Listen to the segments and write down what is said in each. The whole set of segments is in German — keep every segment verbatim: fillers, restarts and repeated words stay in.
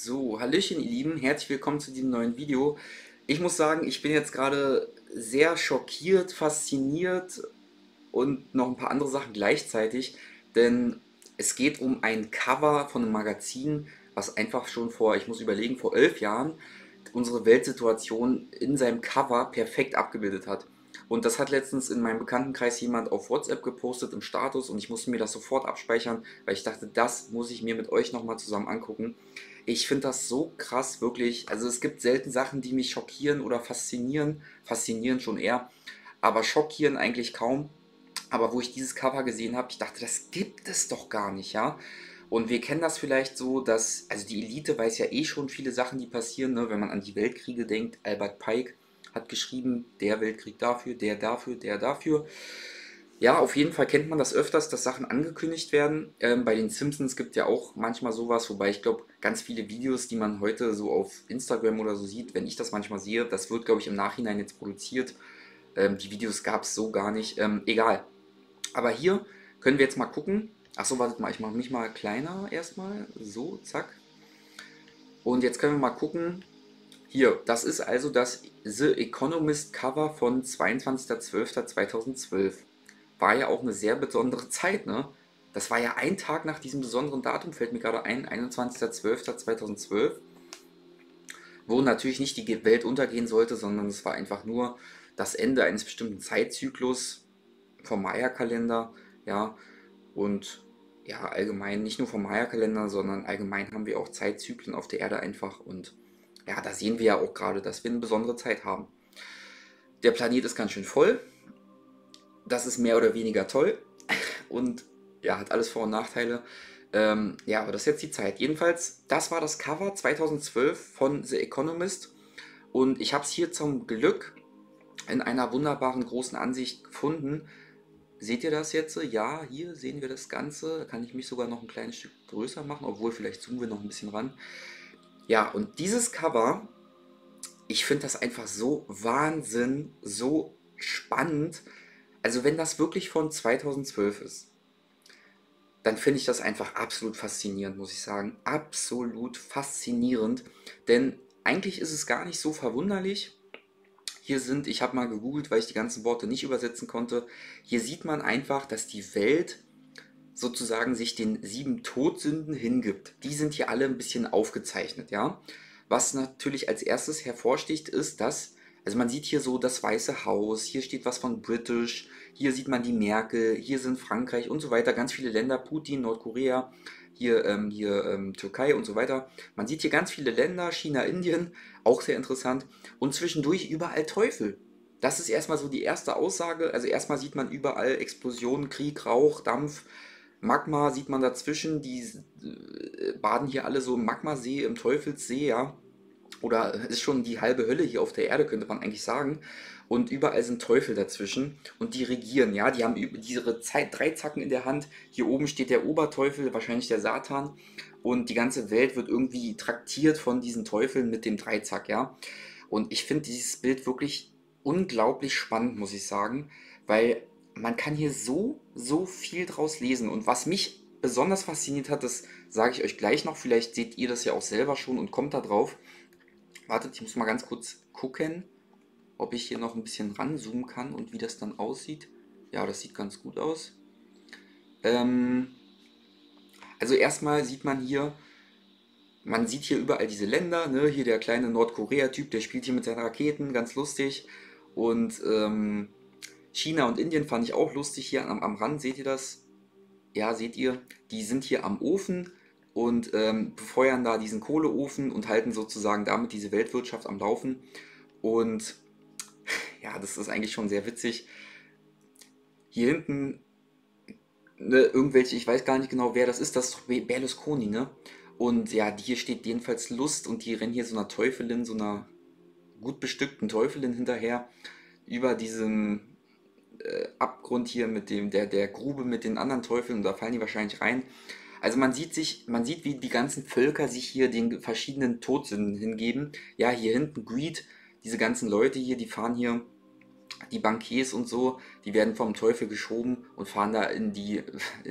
So, Hallöchen ihr Lieben, herzlich willkommen zu diesem neuen Video. Ich muss sagen, ich bin jetzt gerade sehr schockiert, fasziniert und noch ein paar andere Sachen gleichzeitig, denn es geht um ein Cover von einem Magazin, was einfach schon vor, ich muss überlegen, vor elf Jahren unsere Weltsituation in seinem Cover perfekt abgebildet hat. Und das hat letztens in meinem Bekanntenkreis jemand auf WhatsApp gepostet im Status und ich musste mir das sofort abspeichern, weil ich dachte, das muss ich mir mit euch nochmal zusammen angucken. Ich finde das so krass, wirklich. Also es gibt selten Sachen, die mich schockieren oder faszinieren. Faszinieren schon eher, aber schockieren eigentlich kaum. Aber wo ich dieses Cover gesehen habe, ich dachte, das gibt es doch gar nicht, ja. Und wir kennen das vielleicht so, dass, also die Elite weiß ja eh schon viele Sachen, die passieren, ne? Wenn man an die Weltkriege denkt. Albert Pike hat geschrieben, der Weltkrieg dafür, der dafür, der dafür. Ja, auf jeden Fall kennt man das öfters, dass Sachen angekündigt werden. Ähm, bei den Simpsons gibt ja auch manchmal sowas, wobei ich glaube, ganz viele Videos, die man heute so auf Instagram oder so sieht, wenn ich das manchmal sehe, das wird, glaube ich, im Nachhinein jetzt produziert. Ähm, die Videos gab es so gar nicht. Ähm, egal. Aber hier können wir jetzt mal gucken. Achso, wartet mal, ich mache mich mal kleiner erstmal. So, zack. Und jetzt können wir mal gucken. Hier, das ist also das The Economist Cover von zweiundzwanzigster zwölfter zweitausendzwölf. War ja auch eine sehr besondere Zeit, ne? Das war ja ein Tag nach diesem besonderen Datum, fällt mir gerade ein, einundzwanzigster zwölfter zweitausendzwölf, wo natürlich nicht die Welt untergehen sollte, sondern es war einfach nur das Ende eines bestimmten Zeitzyklus vom Maya-Kalender, ja, und ja, allgemein, nicht nur vom Maya-Kalender, sondern allgemein haben wir auch Zeitzyklen auf der Erde einfach und ja, da sehen wir ja auch gerade, dass wir eine besondere Zeit haben. Der Planet ist ganz schön voll, das ist mehr oder weniger toll und ja, hat alles Vor- und Nachteile. Ähm, ja, aber das ist jetzt die Zeit. Jedenfalls, das war das Cover zweitausendzwölf von The Economist und ich habe es hier zum Glück in einer wunderbaren großen Ansicht gefunden. Seht ihr das jetzt? Ja, hier sehen wir das Ganze. Da kann ich mich sogar noch ein kleines Stück größer machen, obwohl vielleicht zoomen wir noch ein bisschen ran. Ja, und dieses Cover, ich finde das einfach so Wahnsinn, so spannend. Also wenn das wirklich von zweitausendzwölf ist, dann finde ich das einfach absolut faszinierend, muss ich sagen. Absolut faszinierend. Denn eigentlich ist es gar nicht so verwunderlich. Hier sind, ich habe mal gegoogelt, weil ich die ganzen Worte nicht übersetzen konnte. Hier sieht man einfach, dass die Welt sozusagen sich den sieben Todsünden hingibt. Die sind hier alle ein bisschen aufgezeichnet, ja. Was natürlich als erstes hervorsticht, ist, dass, also man sieht hier so das Weiße Haus, hier steht was von British, hier sieht man die Merkel, hier sind Frankreich und so weiter, ganz viele Länder, Putin, Nordkorea, hier, ähm, hier ähm, Türkei und so weiter. Man sieht hier ganz viele Länder, China, Indien, auch sehr interessant. Und zwischendurch überall Teufel. Das ist erstmal so die erste Aussage. Also erstmal sieht man überall Explosionen, Krieg, Rauch, Dampf, Magma sieht man dazwischen, die äh, baden hier alle so im Magmasee, im Teufelssee, ja. Oder es ist schon die halbe Hölle hier auf der Erde, könnte man eigentlich sagen. Und überall sind Teufel dazwischen und die regieren, ja. Die haben ihre Zeit, drei Zacken in der Hand. Hier oben steht der Oberteufel, wahrscheinlich der Satan. Und die ganze Welt wird irgendwie traktiert von diesen Teufeln mit dem Dreizack, ja. Und ich finde dieses Bild wirklich unglaublich spannend, muss ich sagen, weil man kann hier so, so viel draus lesen. Und was mich besonders fasziniert hat, das sage ich euch gleich noch. Vielleicht seht ihr das ja auch selber schon und kommt da drauf. Wartet, ich muss mal ganz kurz gucken, ob ich hier noch ein bisschen ranzoomen kann und wie das dann aussieht. Ja, das sieht ganz gut aus. Ähm, also erstmal sieht man hier, man sieht hier überall diese Länder, ne? Hier der kleine Nordkorea-Typ, der spielt hier mit seinen Raketen, ganz lustig. Und ähm, China und Indien fand ich auch lustig hier am, am Rand, seht ihr das? Ja, seht ihr, die sind hier am Ofen und ähm, befeuern da diesen Kohleofen und halten sozusagen damit diese Weltwirtschaft am Laufen. Und ja, das ist eigentlich schon sehr witzig. Hier hinten, ne, irgendwelche, ich weiß gar nicht genau, wer das ist, das ist doch Berlusconi, ne? Und ja, hier steht jedenfalls Lust und die rennen hier so einer Teufelin, so einer gut bestückten Teufelin hinterher über diesem äh, Abgrund hier mit dem, der, der Grube mit den anderen Teufeln und da fallen die wahrscheinlich rein. Also man sieht sich, man sieht, wie die ganzen Völker sich hier den verschiedenen Todsünden hingeben. Ja, hier hinten Greed, diese ganzen Leute hier, die fahren hier, die Bankiers und so, die werden vom Teufel geschoben und fahren da in die, in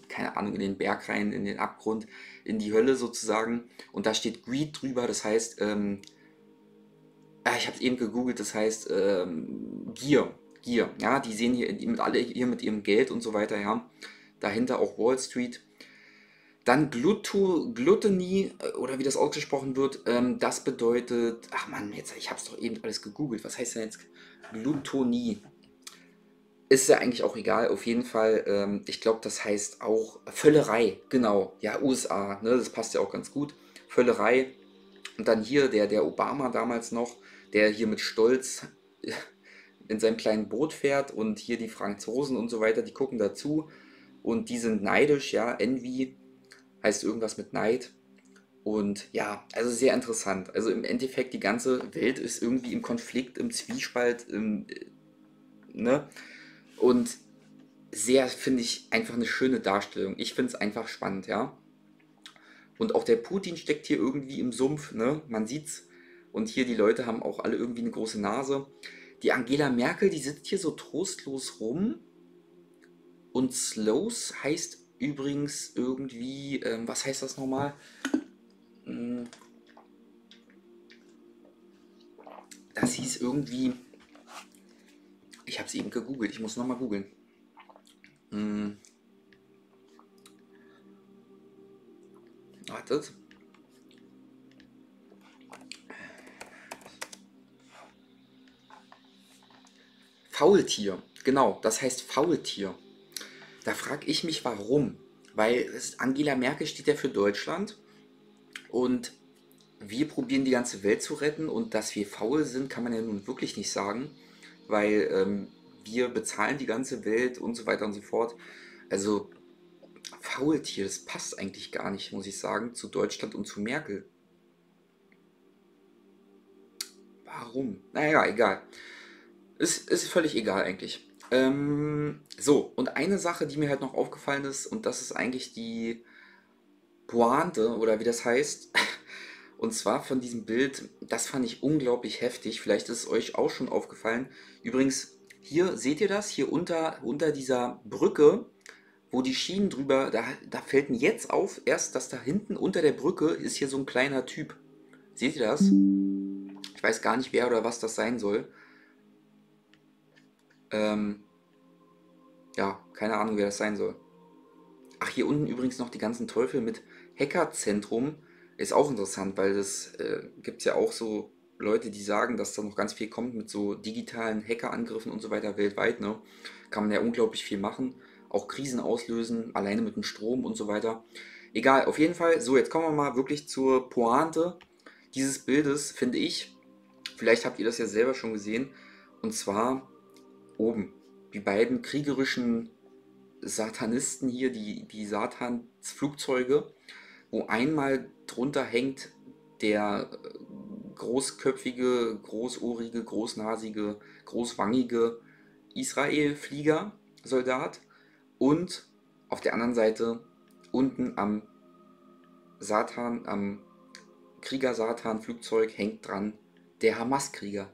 keine Ahnung, in den Berg rein, in den Abgrund, in die Hölle sozusagen. Und da steht Greed drüber, das heißt, ähm, ah, ich habe es eben gegoogelt, das heißt ähm, Gier. Gier, ja, die sehen hier mit alle hier mit ihrem Geld und so weiter, ja. Dahinter auch Wall Street. Dann Glutto, Gluttony, äh, oder wie das ausgesprochen wird, ähm, das bedeutet, ach man, jetzt, ich habe es doch eben alles gegoogelt, was heißt denn jetzt Glutonie? Ist ja eigentlich auch egal, auf jeden Fall, ähm, ich glaube, das heißt auch Völlerei, genau, ja, U S A, ne, das passt ja auch ganz gut, Völlerei. Und dann hier der, der Obama damals noch, der hier mit Stolz in seinem kleinen Boot fährt und hier die Franzosen und so weiter, die gucken dazu und die sind neidisch, ja, Envy heißt irgendwas mit Neid. Und ja, also sehr interessant. Also im Endeffekt, die ganze Welt ist irgendwie im Konflikt, im Zwiespalt, im, äh, ne? Und sehr, finde ich, einfach eine schöne Darstellung. Ich finde es einfach spannend, ja. Und auch der Putin steckt hier irgendwie im Sumpf, ne? Man sieht's. Und hier die Leute haben auch alle irgendwie eine große Nase. Die Angela Merkel, die sitzt hier so trostlos rum. Und Slows heißt übrigens irgendwie, ähm, was heißt das nochmal? Hm, Das hieß irgendwie, ich habe es eben gegoogelt, ich muss nochmal googeln. Hm, Wartet. Faultier, genau, das heißt Faultier. Da frage ich mich, warum. Weil es, Angela Merkel steht ja für Deutschland und wir probieren die ganze Welt zu retten und dass wir faul sind, kann man ja nun wirklich nicht sagen, weil ähm, wir bezahlen die ganze Welt und so weiter und so fort. Also Faultier, das passt eigentlich gar nicht, muss ich sagen, zu Deutschland und zu Merkel. Warum? Naja, egal. Ist, ist völlig egal eigentlich. Ähm, so, und eine Sache, die mir halt noch aufgefallen ist, und das ist eigentlich die Pointe, oder wie das heißt, und zwar von diesem Bild, das fand ich unglaublich heftig. Vielleicht ist es euch auch schon aufgefallen. Übrigens, hier seht ihr das, hier unter, unter dieser Brücke, wo die Schienen drüber, da, da fällt mir jetzt auf, erst, dass da hinten unter der Brücke ist hier so ein kleiner Typ. Seht ihr das? Ich weiß gar nicht, wer oder was das sein soll. Ähm, ja, keine Ahnung, wer das sein soll. Ach, hier unten übrigens noch die ganzen Teufel mit Hackerzentrum. Ist auch interessant, weil das äh, gibt es ja auch so Leute, die sagen, dass da noch ganz viel kommt mit so digitalen Hackerangriffen und so weiter weltweit. Ne? Kann man ja unglaublich viel machen. Auch Krisen auslösen, alleine mit dem Strom und so weiter. Egal, auf jeden Fall. So, jetzt kommen wir mal wirklich zur Pointe dieses Bildes, finde ich. Vielleicht habt ihr das ja selber schon gesehen. Und zwar oben. Die beiden kriegerischen Satanisten hier, die, die Satansflugzeuge, wo einmal drunter hängt der äh, großköpfige, großohrige, großnasige, großwangige Israel-Flieger, Soldat und auf der anderen Seite unten am Satan, am Krieger-Satan-Flugzeug hängt dran der Hamas-Krieger.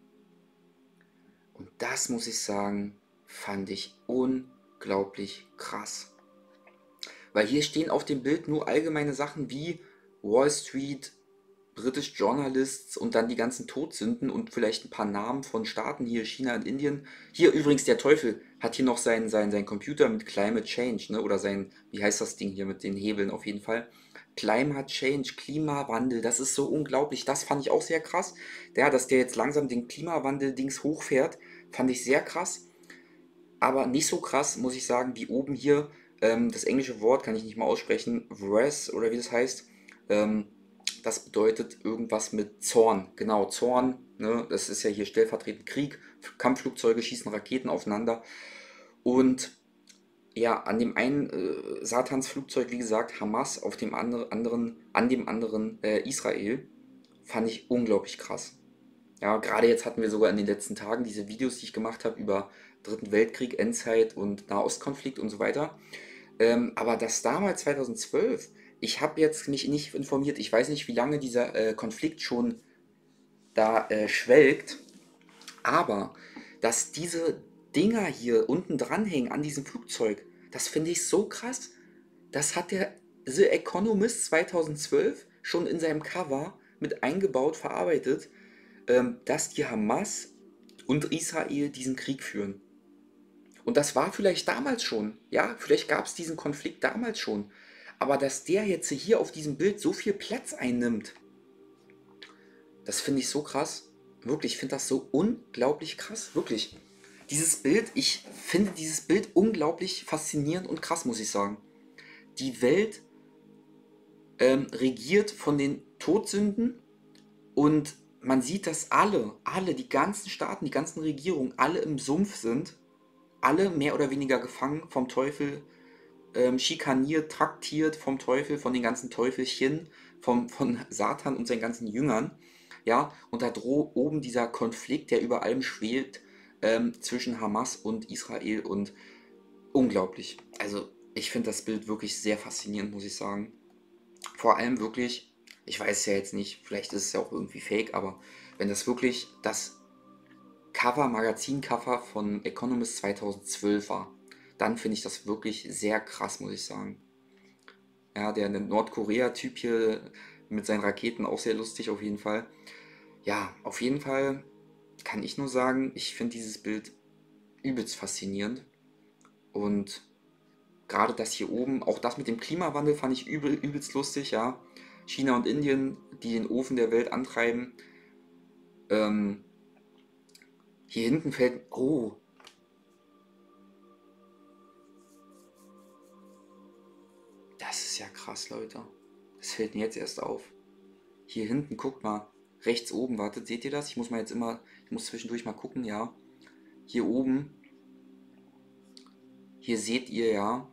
Und das muss ich sagen, fand ich unglaublich krass. Weil hier stehen auf dem Bild nur allgemeine Sachen wie Wall Street, British Journalists und dann die ganzen Todsünden und vielleicht ein paar Namen von Staaten, hier China und Indien. Hier übrigens der Teufel hat hier noch seinen sein, sein Computer mit Climate Change, ne? Oder sein, wie heißt das Ding hier mit den Hebeln auf jeden Fall. Climate Change, Klimawandel, das ist so unglaublich. Das fand ich auch sehr krass. Ja, dass der jetzt langsam den Klimawandel-Dings hochfährt, fand ich sehr krass. Aber nicht so krass, muss ich sagen, wie oben hier. Ähm, das englische Wort kann ich nicht mal aussprechen. Wrath oder wie das heißt. Ähm, das bedeutet irgendwas mit Zorn. Genau, Zorn. Ne? Das ist ja hier stellvertretend Krieg. Kampfflugzeuge schießen Raketen aufeinander. Und ja, an dem einen äh, Satansflugzeug, wie gesagt, Hamas, auf dem andre, anderen, an dem anderen äh, Israel. Fand ich unglaublich krass. Ja, gerade jetzt hatten wir sogar in den letzten Tagen diese Videos, die ich gemacht habe über Dritten Weltkrieg, Endzeit und Nahostkonflikt und so weiter. Ähm, aber das damals zweitausendzwölf, ich habe jetzt mich nicht informiert, ich weiß nicht, wie lange dieser äh, Konflikt schon da äh, schwelgt, aber dass diese Dinger hier unten dranhängen an diesem Flugzeug, das finde ich so krass. das hat der The Economist zweitausendzwölf schon in seinem Cover mit eingebaut, verarbeitet, ähm, dass die Hamas und Israel diesen Krieg führen. Und das war vielleicht damals schon, ja, vielleicht gab es diesen Konflikt damals schon. Aber dass der jetzt hier auf diesem Bild so viel Platz einnimmt, das finde ich so krass. Wirklich, ich finde das so unglaublich krass. Wirklich. Dieses Bild, ich finde dieses Bild unglaublich faszinierend und krass, muss ich sagen. Die Welt ähm, regiert von den Todsünden und man sieht, dass alle, alle, die ganzen Staaten, die ganzen Regierungen, alle im Sumpf sind, alle mehr oder weniger gefangen vom Teufel, ähm, schikaniert, traktiert vom Teufel, von den ganzen Teufelchen, vom, von Satan und seinen ganzen Jüngern. Ja, und da droht oben dieser Konflikt, der über allem schwelt, ähm, zwischen Hamas und Israel und unglaublich. Also, ich finde das Bild wirklich sehr faszinierend, muss ich sagen. Vor allem wirklich, ich weiß ja jetzt nicht, vielleicht ist es ja auch irgendwie fake, aber wenn das wirklich das Cover, Magazincover von Economist zweitausendzwölf war, dann finde ich das wirklich sehr krass, muss ich sagen. Ja, der Nordkorea-Typ hier mit seinen Raketen auch sehr lustig auf jeden Fall. Ja, auf jeden Fall kann ich nur sagen, ich finde dieses Bild übelst faszinierend. Und gerade das hier oben, auch das mit dem Klimawandel fand ich übel, übelst lustig, ja. China und Indien, die den Ofen der Welt antreiben. Ähm, hier hinten fällt, oh, das ist ja krass, Leute. Das fällt mir jetzt erst auf. Hier hinten, guckt mal, rechts oben, wartet, seht ihr das? Ich muss mal jetzt immer, ich muss zwischendurch mal gucken, ja. Hier oben, hier seht ihr ja,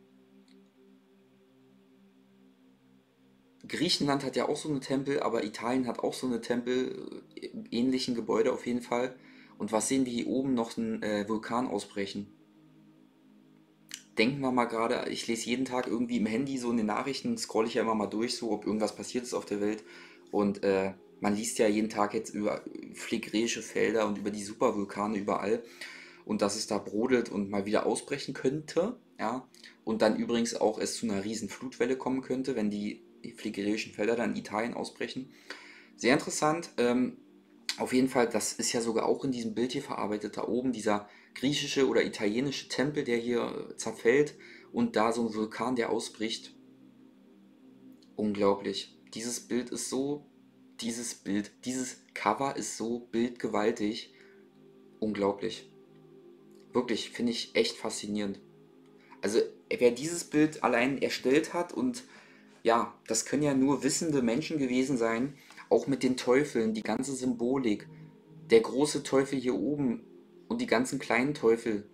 Griechenland hat ja auch so eine Tempel, aber Italien hat auch so eine Tempel, äh, ähnlichen Gebäude auf jeden Fall. Und was sehen wir hier oben? Noch einen äh, Vulkan ausbrechen. Denken wir mal gerade, ich lese jeden Tag irgendwie im Handy so in den Nachrichten, scrolle ich ja immer mal durch, so ob irgendwas passiert ist auf der Welt. Und äh, man liest ja jeden Tag jetzt über phlegräische Felder und über die Supervulkane überall. Und dass es da brodelt und mal wieder ausbrechen könnte, ja. Und dann übrigens auch es zu einer riesen Flutwelle kommen könnte, wenn die phlegräischen Felder dann in Italien ausbrechen. Sehr interessant. Ähm, auf jeden Fall, das ist ja sogar auch in diesem Bild hier verarbeitet. Da oben dieser griechische oder italienische Tempel, der hier äh, zerfällt und da so ein Vulkan, der ausbricht. Unglaublich. Dieses Bild ist so, dieses Bild, dieses Cover ist so bildgewaltig. Unglaublich. Wirklich, finde ich echt faszinierend. Also, wer dieses Bild allein erstellt hat und ja, das können ja nur wissende Menschen gewesen sein, auch mit den Teufeln, die ganze Symbolik, der große Teufel hier oben und die ganzen kleinen Teufel.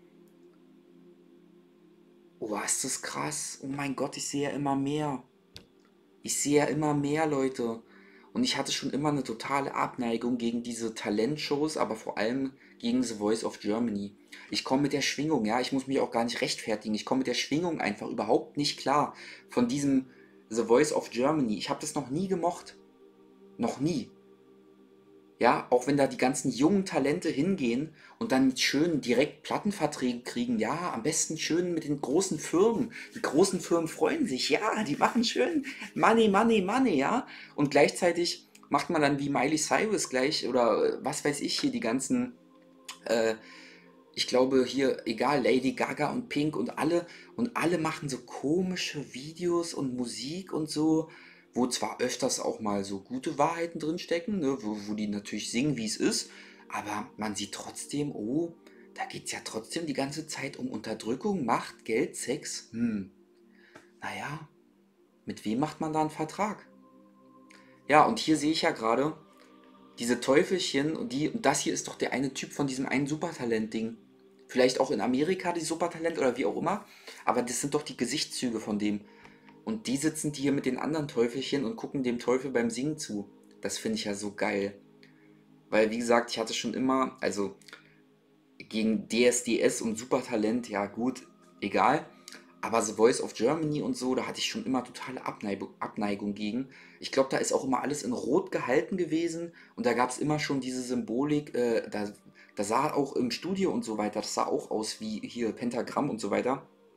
Oh, ist das krass. Oh mein Gott, ich sehe ja immer mehr. Ich sehe ja immer mehr Leute. Und ich hatte schon immer eine totale Abneigung gegen diese Talentshows, aber vor allem gegen The Voice of Germany. Ich komme mit der Schwingung, ja, ich muss mich auch gar nicht rechtfertigen. Ich komme mit der Schwingung einfach überhaupt nicht klar von diesem The Voice of Germany. Ich habe das noch nie gemocht. Noch nie. Ja, auch wenn da die ganzen jungen Talente hingehen und dann schön direkt Plattenverträge kriegen, ja, am besten schön mit den großen Firmen. Die großen Firmen freuen sich, ja, die machen schön Money, Money, Money, ja. Und gleichzeitig macht man dann wie Miley Cyrus gleich oder äh, was weiß ich hier, die ganzen, äh, ich glaube hier, egal, Lady Gaga und Pink und alle, und alle machen so komische Videos und Musik und so, wo zwar öfters auch mal so gute Wahrheiten drinstecken, ne, wo, wo die natürlich singen, wie es ist, aber man sieht trotzdem, oh, da geht es ja trotzdem die ganze Zeit um Unterdrückung, Macht, Geld, Sex. Hm, naja, mit wem macht man da einen Vertrag? Ja, und hier sehe ich ja gerade diese Teufelchen und die, und das hier ist doch der eine Typ von diesem einen Supertalent-Ding. Vielleicht auch in Amerika die Supertalent oder wie auch immer, aber das sind doch die Gesichtszüge von dem. Und die sitzen hier mit den anderen Teufelchen und gucken dem Teufel beim Singen zu. Das finde ich ja so geil. Weil, wie gesagt, ich hatte schon immer, also gegen D S D S und Supertalent, ja gut, egal. Aber The Voice of Germany und so, da hatte ich schon immer totale Abneigung, Abneigung gegen. Ich glaube, da ist auch immer alles in Rot gehalten gewesen und da gab es immer schon diese Symbolik, äh, da, da sah auch im Studio und so weiter, das sah auch aus wie hier Pentagramm und so weiter.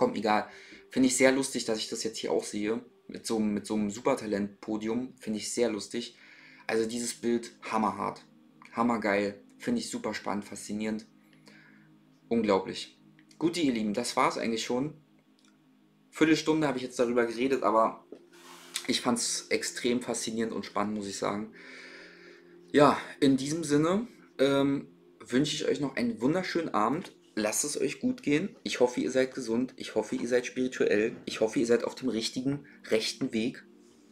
komm, egal. Finde ich sehr lustig, dass ich das jetzt hier auch sehe. Mit so, mit so einem Supertalent-Podium. Finde ich sehr lustig. Also dieses Bild, hammerhart. Hammergeil. Finde ich super spannend, faszinierend. Unglaublich. Gut, ihr Lieben, das war es eigentlich schon. Viertelstunde habe ich jetzt darüber geredet, aber ich fand es extrem faszinierend und spannend, muss ich sagen. Ja, in diesem Sinne ähm, wünsche ich euch noch einen wunderschönen Abend. Lasst es euch gut gehen. Ich hoffe, ihr seid gesund. Ich hoffe, ihr seid spirituell. Ich hoffe, ihr seid auf dem richtigen, rechten Weg.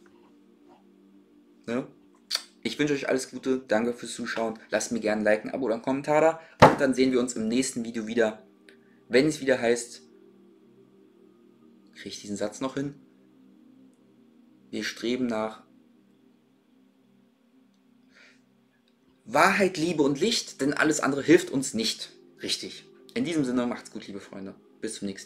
Ne? Ich wünsche euch alles Gute. Danke fürs Zuschauen. Lasst mir gerne ein Like, ein Abo oder einen Kommentar da. Und dann sehen wir uns im nächsten Video wieder. Wenn es wieder heißt, kriege ich diesen Satz noch hin? Wir streben nach Wahrheit, Liebe und Licht, denn alles andere hilft uns nicht. Richtig. In diesem Sinne, macht's gut, liebe Freunde. Bis zum nächsten Mal.